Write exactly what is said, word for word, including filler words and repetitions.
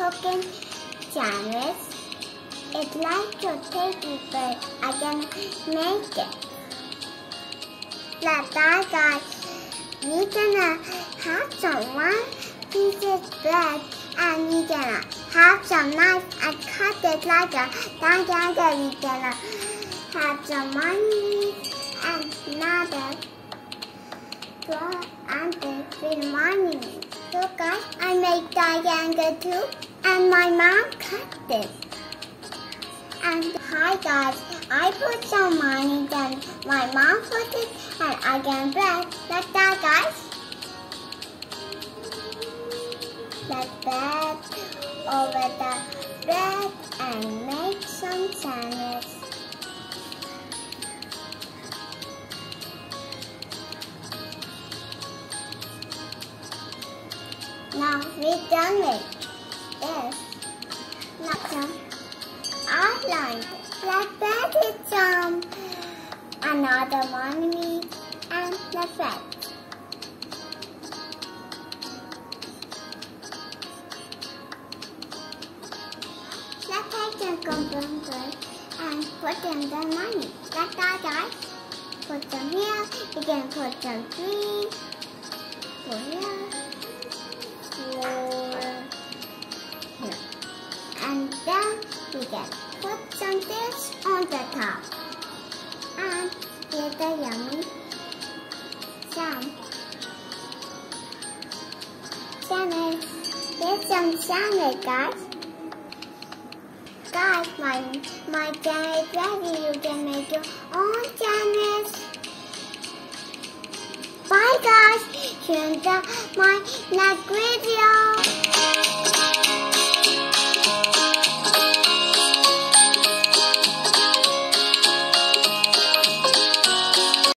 cooking sandwich. It's like your tasty, but I can make it. Like that, guys. We're gonna have some one piece of bread, and we're gonna have some knife and cut it like a that, that, that. We're gonna have some money and another and the money. So guys, I make triangle too, and my mom cut it. And hi guys, I put some money, then my mom put it, and I can bread like that, guys. Like that over the bread and make some sandwich. Now we're done with this. Now some outline. Like that is some another one meat and the bread. Let's take some components and put them in the money. Like that, guys. Put them here. You can put some three. Four here. Four here. And then we can put some this on the top. And here's the yummy some sandwich. Here's some sandwich, guys. Guys, my my sandwich ready. You can make your own sandwich. Bye, guys. Here's the my next